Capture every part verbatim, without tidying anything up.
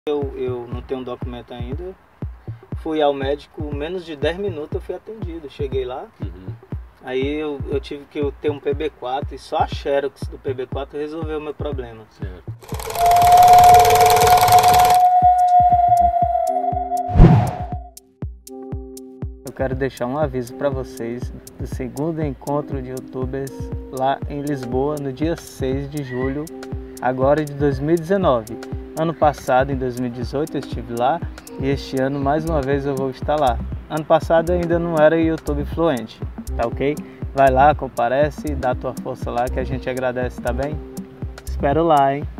Eu, eu não tenho um documento ainda. Fui ao médico, menos de dez minutos eu fui atendido. Cheguei lá, Uhum. aí eu, eu tive que ter um P B quatro e só a Xerox do P B quatro resolveu o meu problema. Certo. Eu quero deixar um aviso para vocês do segundo encontro de youtubers lá em Lisboa, no dia seis de julho, agora de dois mil e dezenove. Ano passado, em dois mil e dezoito, eu estive lá e este ano, mais uma vez, eu vou estar lá. Ano passado eu ainda não era YouTube fluente, tá ok? Vai lá, comparece, dá tua força lá que a gente agradece, tá bem? Espero lá, hein?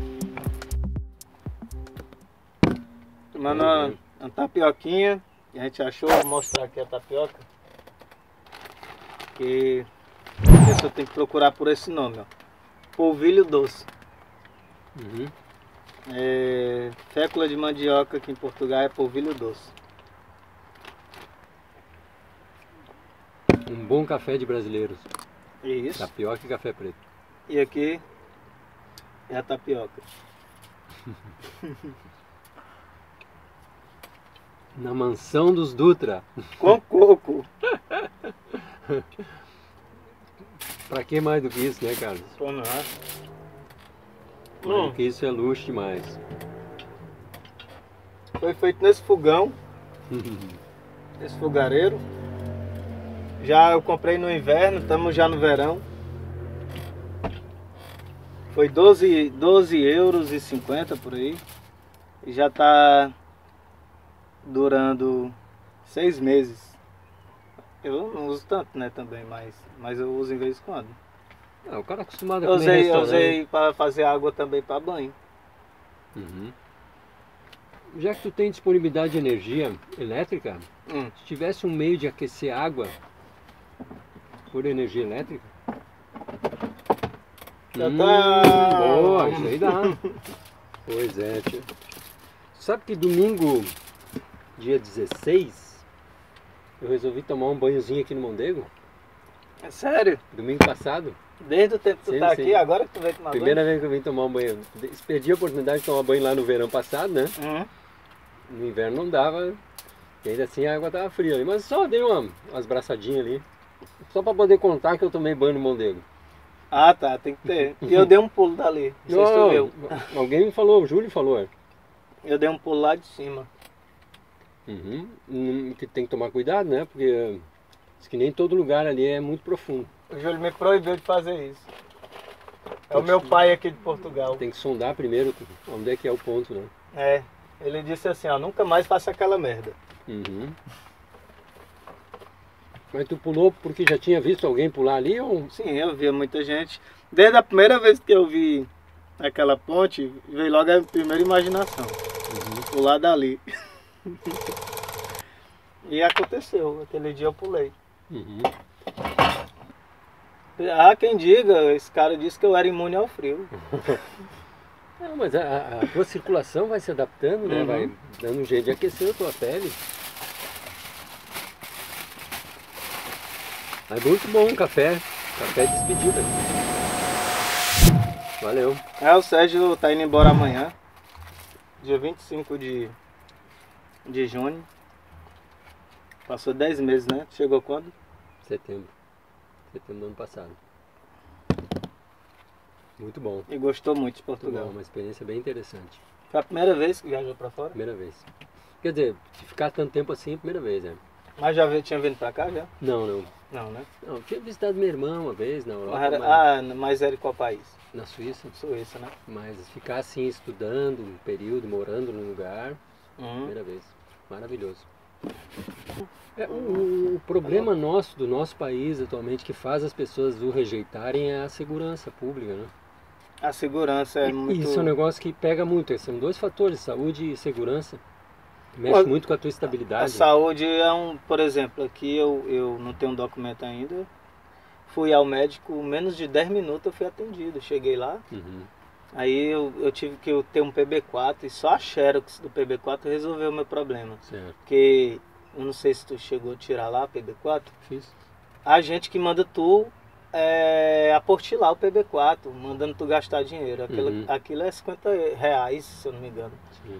Tomando uma, uma tapioquinha. A gente achou, vou mostrar aqui a tapioca, que a pessoa tem que procurar por esse nome, ó. Polvilho doce. Uhum. É, fécula de mandioca aqui em Portugal é polvilho doce. Um bom café de brasileiros. Isso. Tapioca e café preto. E aqui é a tapioca. Na mansão dos Dutra. Com coco. Pra que mais do que isso, né, Carlos? Só não é? Mais Hum. do que isso é luxo demais. Foi feito nesse fogão, esse fogareiro. Já eu comprei no inverno, estamos já no verão. Foi doze, doze euros e cinquenta por aí. E já está durando seis meses. Eu não uso tanto, né, também, mas, mas eu uso em vez em quando. Ah, o cara é acostumado a Eu comer em usei, eu restaurante. usei para fazer água também para banho. Uhum. Já que tu tem disponibilidade de energia elétrica, Hum. se tivesse um meio de aquecer água por energia elétrica... Já Hum, tá. boa, isso aí dá. Pois é, tia. Sabe que domingo, dia dezesseis, eu resolvi tomar um banhozinho aqui no Mondego? É sério? Domingo passado. Desde o tempo que tu Sim, tá sim. aqui, agora que tu veio tomar Primeira vez que eu vim tomar um banho. Perdi a oportunidade de tomar banho lá no verão passado, né? banho? Uhum. No inverno não dava. E ainda assim a água tava fria ali. Mas só dei uma, umas braçadinhas ali. Só pra poder contar que eu tomei banho no Mondego. Ah, tá, tem que ter. E eu dei um pulo dali, não sei se tu viu. Alguém me falou, o Júlio falou. é. Eu dei um pulo lá de cima. Uhum. Hum, Que tem que tomar cuidado, né? Porque diz que nem todo lugar ali é muito profundo. O Júlio me proibiu de fazer isso. É o meu pai aqui de Portugal. Tem que sondar primeiro onde é que é o ponto, né? É, ele disse assim, ó, nunca mais faça aquela merda. Uhum. Mas tu pulou porque já tinha visto alguém pular ali ou... Sim, eu via muita gente. Desde a primeira vez que eu vi aquela ponte, veio logo a primeira imaginação. Uhum. Pular dali. E aconteceu, aquele dia eu pulei. Uhum. Há quem diga, esse cara disse que eu era imune ao frio. Não, mas a, a tua circulação vai se adaptando, né? Uhum. Vai dando um jeito de aquecer a tua pele. Mas muito bom um café. Café de despedida. Valeu. É, o Sérgio tá indo embora amanhã, dia vinte e cinco de, de junho. Passou dez meses, né? Chegou quando? Setembro. Setembro do ano passado. Muito bom. E gostou muito de Muito Portugal. bom, uma experiência bem interessante. Foi a primeira vez que viajou pra fora? Primeira vez. Quer dizer, se ficar tanto tempo assim, é a primeira vez, né? Mas já veio- tinha vindo pra cá já? Não, não. Não, né? Não, eu tinha visitado minha irmã uma vez na Europa, Mas era- mas ah, mas era em qual país? na Suíça. Suíça, né? Mas ficar assim, estudando um período, morando num lugar, Uhum. primeira vez. Maravilhoso. É, o, o problema nosso, do nosso país atualmente, que faz as pessoas o rejeitarem é a segurança pública, né? A segurança é E muito... Isso é um negócio que pega muito. São dois fatores, saúde e segurança. Mexe Olha, muito com a tua A estabilidade. saúde é um... Por exemplo, aqui eu, eu não tenho um documento ainda. Fui ao médico, menos de dez minutos eu fui atendido. Cheguei lá, Uhum. aí eu, eu tive que ter um P B quatro e só a Xerox do P B quatro resolveu o meu problema. Certo. Porque, eu não sei se tu chegou a tirar lá P B quatro, Fiz. a gente que manda tu é, apostilar o P B quatro, mandando tu gastar dinheiro. Aquilo, Uhum. aquilo é cinquenta reais, se eu não me engano. Sim.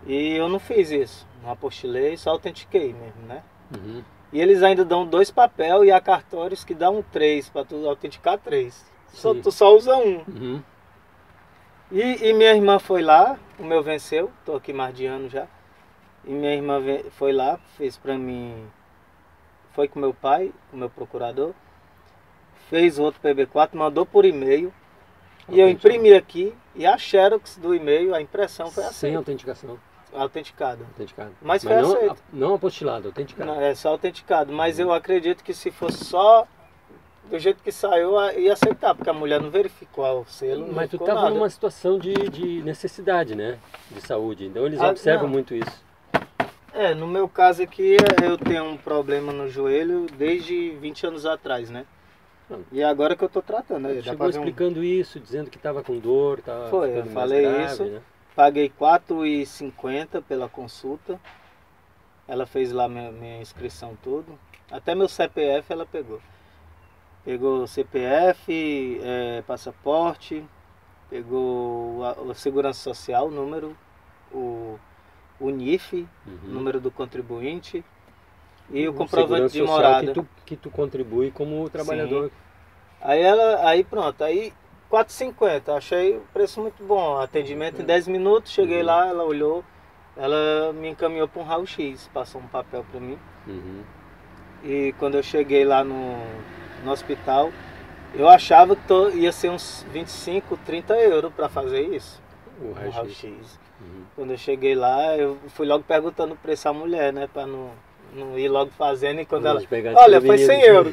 E eu não fiz isso, não apostilei, só autentiquei mesmo, né? Uhum. E eles ainda dão dois papel e há cartórios que dão três, para tu autenticar três. Só, tu só usa um. Uhum. E, e minha irmã foi lá, o meu venceu, tô aqui mais de ano já. E minha irmã foi lá, fez pra mim, foi com meu pai, com meu procurador, fez outro P B quatro, mandou por e-mail. E eu imprimi aqui e a xerox do e-mail, a impressão foi aceita. Sem autenticação. Autenticado. Autenticado. Mas, Mas foi não, aceito. não apostilado, autenticado. Não, é só autenticado. Mas eu acredito que se fosse só do jeito que saiu, ia aceitar, porque a mulher não verificou o selo. Mas tu estava estava numa situação de, de necessidade, né? De saúde. Então eles Ah, observam não. muito isso. É, no meu caso aqui, eu tenho um problema no joelho desde vinte anos atrás, né? Não. E agora que eu tô tratando. Né? Chegou explicando um... isso, dizendo que estava com dor, estava Foi, eu falei grave, isso. Né? Paguei quatro reais e cinquenta centavos pela consulta. Ela fez lá minha, minha inscrição tudo. Até meu C P F ela pegou. Pegou C P F, é, passaporte, pegou a, a segurança social, o número, o, o N I F, Uhum. número do contribuinte e o Um comprovante de social morada. Que tu, que tu contribui como trabalhador. Sim. Aí ela, aí pronto, aí quatro reais e cinquenta, achei o preço muito bom, atendimento em dez minutos, cheguei Uhum. lá, ela olhou, ela me encaminhou para um raio-x, passou um papel para mim. Uhum. E quando eu cheguei lá no, no hospital, eu achava que tô, ia ser uns vinte e cinco, trinta euros para fazer isso. O Um raio-x. raio-x. Uhum. Quando eu cheguei lá, eu fui logo perguntando o preço à mulher, né, para não, não ir logo fazendo. E quando Vamos ela, pegar olha, foi cem euros.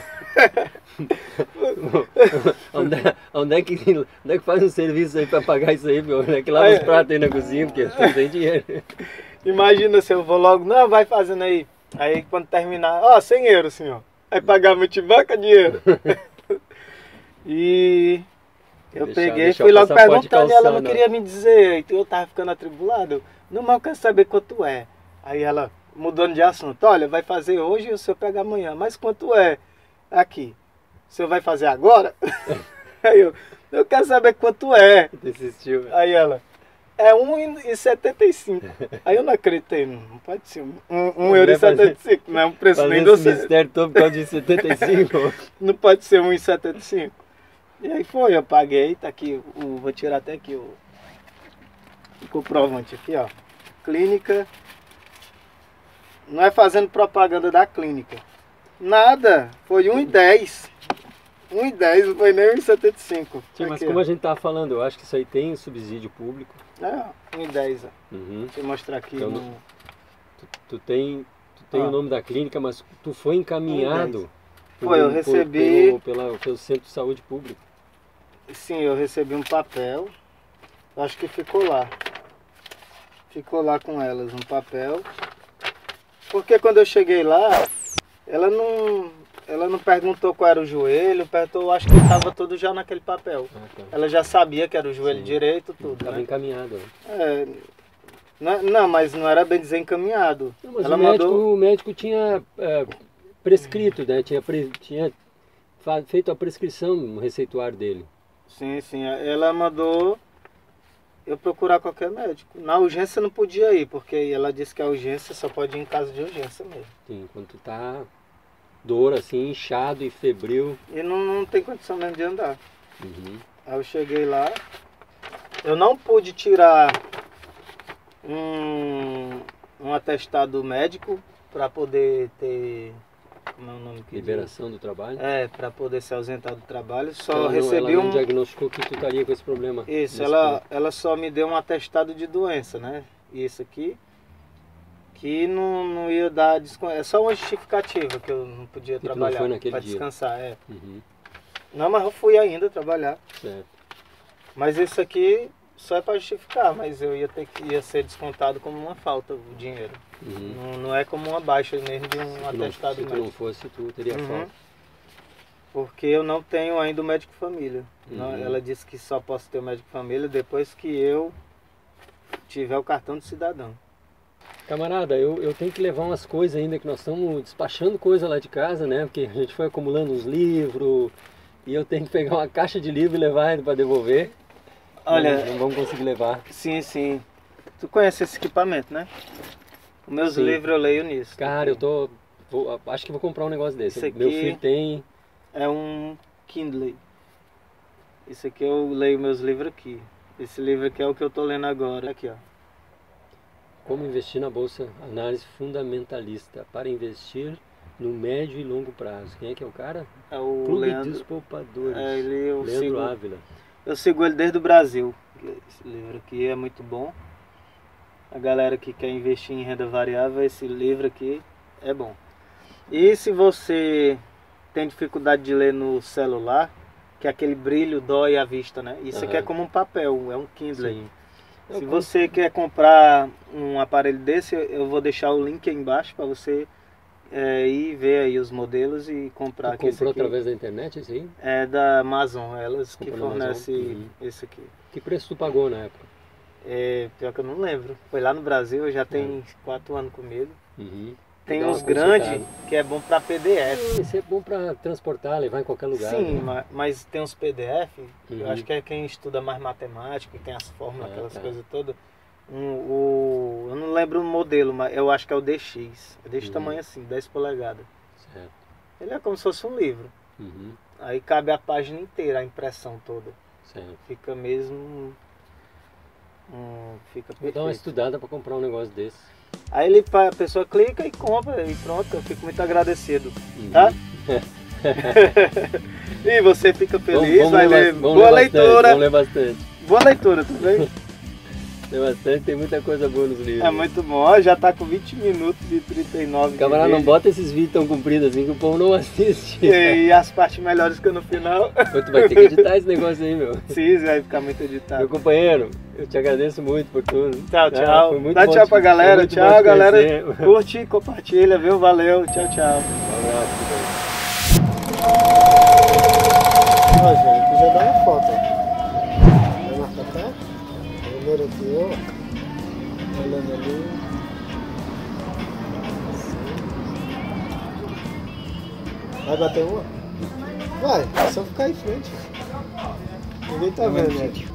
onde, é, onde, é que, onde é que faz um serviço aí para pagar isso aí, meu? Onde é que lava Aí- os pratos aí na cozinha, porque não tem dinheiro. Imagina se eu vou logo, não, vai fazendo aí. Aí quando terminar, ó, cem euros, senhor. Aí pagar multibanca, dinheiro. E eu Deixar- peguei, deixar fui o logo passaporte de perguntando e ela não calçando, ó. queria me dizer. Então eu tava ficando atribulado. Não, mas eu quero saber quanto é. Aí ela, mudando de assunto, olha, vai fazer hoje e o senhor pega amanhã. Mas quanto é? Aqui. O senhor vai fazer agora? Aí eu, eu quero saber quanto é. Desistiu. Aí ela, é um e setenta e cinco. Aí eu não acreditei, não pode ser um, um euro e setenta e cinco, não é um preço Fazer nem do esse mistério todo por causa de setenta e cinco. não pode ser um e setenta e cinco. E aí foi, eu paguei, tá aqui, o, vou tirar até aqui o, o comprovante aqui, ó. Clínica, não é fazendo propaganda da clínica. Nada, foi um e dez. um e dez, não foi nem um e setenta e cinco. Sim, mas Aqui, como ó. a gente estava falando, eu acho que isso aí tem subsídio público. É, um e dez, ó. Uhum. Deixa eu mostrar aqui. Então, no... Tu, tu tem, tu tem Ó. o nome da clínica, mas tu foi encaminhado Foi, eu por- recebi- pelo, pela, pelo Centro de Saúde Pública. Sim, eu recebi um papel. Acho que ficou lá. Ficou lá com elas, um papel. Porque quando eu cheguei lá, ela não, ela não perguntou qual era o joelho, perguntou, acho que estava tudo já naquele papel. Ah, tá. Ela já sabia que era o joelho Sim. direito, tudo, Estava né? encaminhado. né? É, não, não, mas não era bem dizer encaminhado. Não, mas Ela o, médico, mandou. o médico tinha é, prescrito, né? Tinha, pre- tinha fa- feito a prescrição no receituário dele. Sim, sim. Ela mandou eu procurar qualquer médico. Na urgência não podia ir, porque ela disse que a urgência só pode ir em caso de urgência mesmo. Sim, quando tu tá dor assim, inchado e febril. E não, não tem condição mesmo de andar. Uhum. Aí eu cheguei lá, eu não pude tirar um, um atestado médico para poder ter, como é o nome que Liberação do trabalho. diz? É, para poder se ausentar do trabalho. Só Ela não- recebi ela não um. diagnosticou que tu estaria com esse problema. Isso, nesse ela, ponto. ela só me deu um atestado de doença, né? Isso aqui. Que não, não ia dar. descon- É só uma justificativa que eu não podia Que tu não trabalhar. foi naquele para dia. descansar, é. Uhum. Não, mas eu fui ainda trabalhar. Certo. Mas isso aqui só é para justificar, mas eu ia ter que ia ser descontado como uma falta o dinheiro. Uhum. Não, não é como uma baixa mesmo de um Se tu não, atestado se tu não médico. fosse, tu teria Uhum. falta. Porque eu não tenho ainda o médico família. Não, Uhum. ela disse que só posso ter o médico família depois que eu tiver o cartão de cidadão. Camarada, eu, eu tenho que levar umas coisas ainda, que nós estamos despachando coisa lá de casa, né? Porque a gente foi acumulando uns livros e eu tenho que pegar uma caixa de livro e levar ainda para devolver. Olha, Não, não vamos conseguir levar. sim, sim. Tu conhece esse equipamento, né? Os meus Sim. livros eu leio nisso. Cara, eu tô... Vou, acho que vou comprar um negócio desse. Esse aqui Meu filho tem... É um Kindle. Isso aqui eu leio meus livros aqui. Esse livro aqui é o que eu tô lendo agora. Aqui, ó. Como investir na Bolsa, análise fundamentalista para investir no médio e longo prazo. Quem é que é o cara? É o Clube Leandro. dos Poupadores. É, ele, eu, Leandro sigo, Ávila. eu sigo ele desde o Brasil. Esse livro aqui é muito bom. A galera que quer investir em renda variável, esse livro aqui é bom. E se você tem dificuldade de ler no celular, que aquele brilho dói a vista, né? Isso Aham. aqui é como um papel, é um Kindle. Sim. Se Eu você quer comprar um aparelho desse, eu vou deixar o link aí embaixo para você é, ir ver aí os modelos e comprar. Tu aqui esse comprou aqui. através da internet esse aí? É da Amazon, elas que Comprou na fornecem Amazon? Uhum. esse aqui. Que preço tu pagou na época? É, pior que eu não lembro. Foi lá no Brasil, já tem quatro anos comigo. Uhum. Tem Dá uma uns grandes consultada. que é bom para P D F. Esse é bom para transportar, levar em qualquer lugar. Sim, né? ma- mas tem uns P D F, eu Uhum. acho que é quem estuda mais matemática, que tem as fórmulas, Ah, aquelas tá. coisas todas. Um, o, eu não lembro o modelo, mas eu acho que é o D X. É desse Uhum. tamanho assim, dez polegadas. Certo. Ele é como se fosse um livro. Uhum. Aí cabe a página inteira, a impressão toda. Certo. Fica mesmo. Hum, fica Vou dar uma perfeito. estudada para comprar um negócio desse. Aí ele, a pessoa clica e compra e pronto, eu fico muito agradecido. Uhum. Tá? E você fica feliz, Vamos- vamos vai ler ler. bas- vamos Boa ler bastante, leitura. Vamos ler bastante. Boa leitura, tudo bem? Tem bastante, tem muita coisa boa nos livros. É muito bom. Ó, já tá com vinte minutos e trinta e nove. Camarada, de não vídeo. bota esses vídeos tão compridos assim que o povo não assiste. E as partes melhores que eu no final. Pô, tu vai ter que editar esse negócio aí, meu. Sim, vai ficar muito Meu editado. companheiro, eu te agradeço muito por tudo. Tchau, Tá? tchau. Foi muito Dá bom tchau te- pra foi galera. muito bom Tchau, te galera. conhecer. Curte, compartilha, viu? Valeu. Tchau, tchau. Um abraço, companheiro. Ó, gente, quiser dar uma foto. Vai marcar cá? Primeiro aqui, ó. Olhando ali. Vai bater uma? Vai, é só ficar em frente. Ninguém tá vendo, gente.